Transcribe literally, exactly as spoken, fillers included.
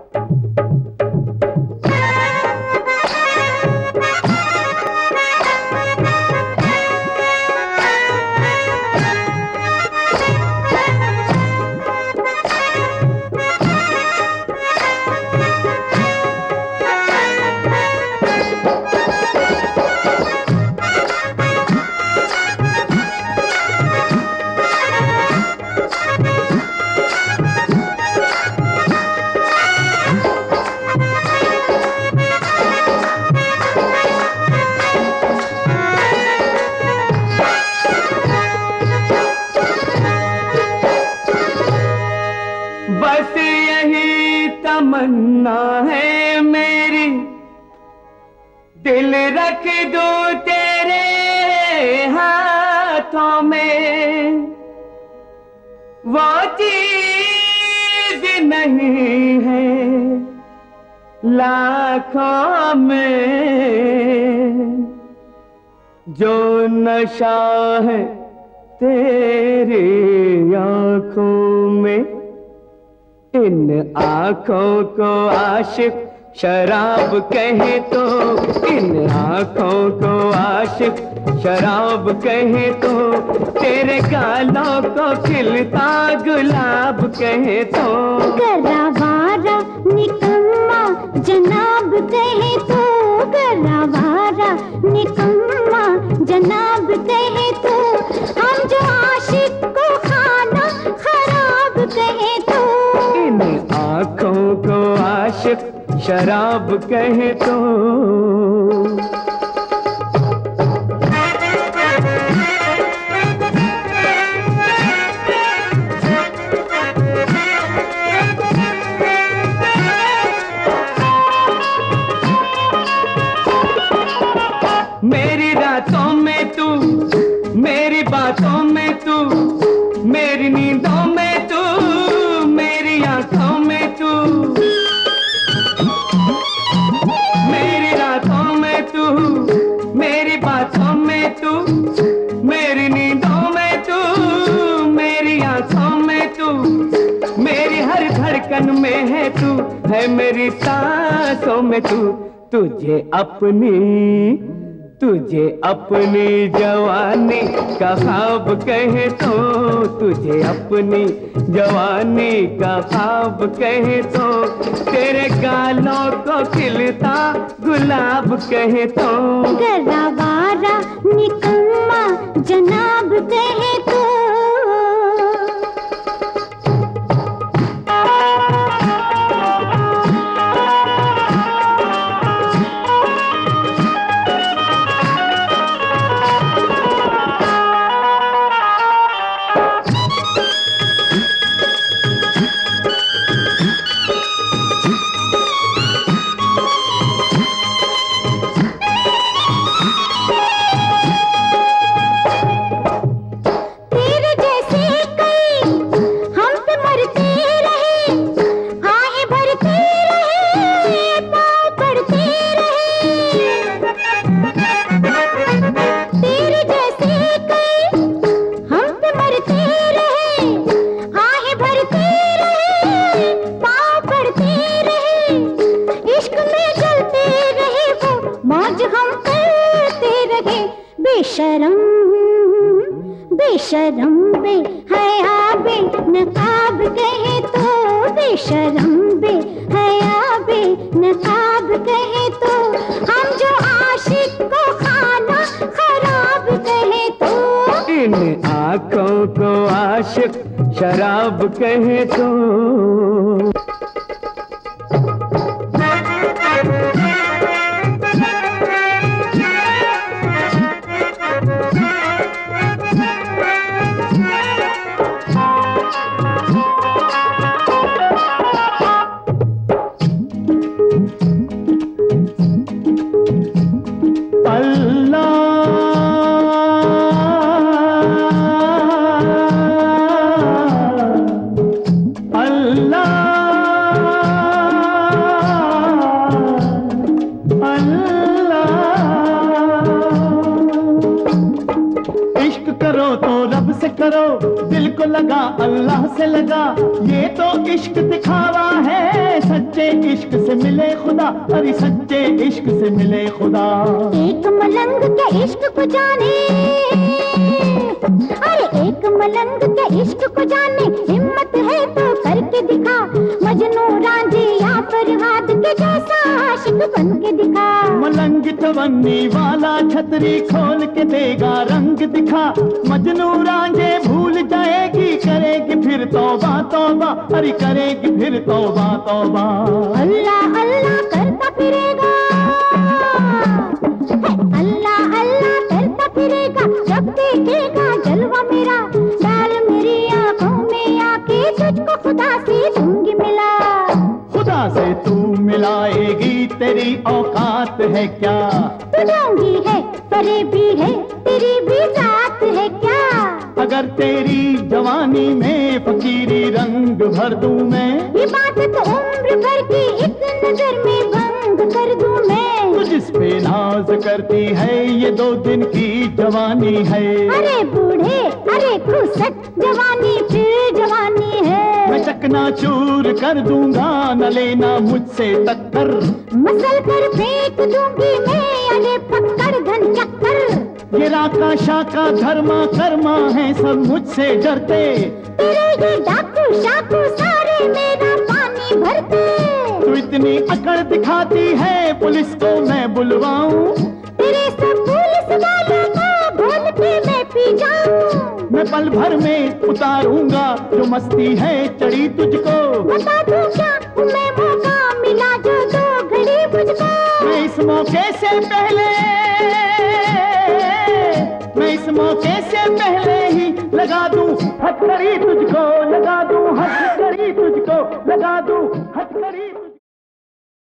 बस यही तमन्ना है मेरी, दिल रख दूं तेरे हाथों में। वो चीज नहीं है लाखों में जो नशा है तेरी आंखों में। इन आंखों को आशिक शराब कहे तो, इन आंखों को आशिक शराब कहे तो, तेरे गालों को खिलता गुलाब कहे तो। गरावारा निकम्मा जनाब कहे तो, गरावारा निकम्मा जनाब कहे तो, हम जो आशिक को खाना खराब कहे तो। इन आंखों को आशिक शराब कहे तो। मेरी रातों में तू, मेरी बातों में तू, मेरी नींदों में तू, मेरी आंखों में तू, मेरी रातों में तू, मेरी बातों में तू, मेरी नींदों में तू, मेरी आंखों में तू, मेरी हर धड़कन में है तू, है मेरी सांसों में तू। तुझे अपनी, तुझे अपनी जवानी का ख्वाब कहे तो, तुझे अपनी जवानी का ख्वाब कहे तो, तेरे गालों को खिलता गुलाब कहे तो। गरावारा निकम्मा जनाब कहे तो। बेशरम बेशरम बे हया बे नकाब कहे तो, बेशरम बे हया बे नकाब कहे तो, हम जो आशिक को खाना खराब कहे तो। इन आंखों को आशिक शराब कहे तो। करो तो रब से करो, दिल मुझको लगा अल्लाह से लगा, ये तो इश्क दिखावा है, सच्चे इश्क से मिले खुदा, अरे सच्चे इश्क से मिले खुदा। एक मलंग के इश्क को जाने, अरे एक मलंग के इश्क को जाने, हिम्मत है तो करके दिखा, मजनू रांझे या फरहाद के जैसा आशिक बन के दिखा। मलंग चवन्नी वाला छतरी खोल के देगा रंग दिखा, मजनू रांझे भूल जाएगी, करेगी फिर तौबा तौबा, अरे करेगी फिर तौबा तौबा। अल्लाह अल्लाह करता फिरेगा, अल्लाह अल्लाह करता फिरेगा, जब देखेगा जलवा मेरा, डाल मेरी आंखों में आके तुझको खुदा से दूंगी मिला। खुदा से तू मिलाएगी, तेरी औकात है क्या? तू ढोंगी है, फरेबी है, तेरी भी जात है क्या? अगर तेरी जवानी में फकीरी रंग भर दूं मैं, इबादत उम्र भर की एक नजर में भंग कर दूं मैं। तू जिस पे नाज करती है ये दो दिन की जवानी है। अरे बूढ़े अरे खुसट, जवानी फिर जवानी है। मैं चकनाचूर कर दूंगा, न लेना मुझसे टक्कर, मसल कर फेंक दूंगी मैं, अरे पकड़ धन चक्कर। ये राका शाका धर्मा कर्मा है सब मुझसे डरते, तेरे ये डाकू शाकू सारे मेरा पानी भरते। तू इतनी अकड़ दिखाती है पुलिस को मैं बुलवाऊं, तेरे सब पुलिस वालों को भूल के मैं पी जाऊं। मैं पल भर में उतारूंगा जो मस्ती है चढ़ी तुझको, बता दूं क्या मैं मौका मिला जो दो घड़ी मुझको। मैं इस मौके से पहले मैं इस मौके से पहले ही लगा दूं हथकड़ी तुझको, लगा दूं हथकड़ी तुझको, लगा दूं हथकड़ी।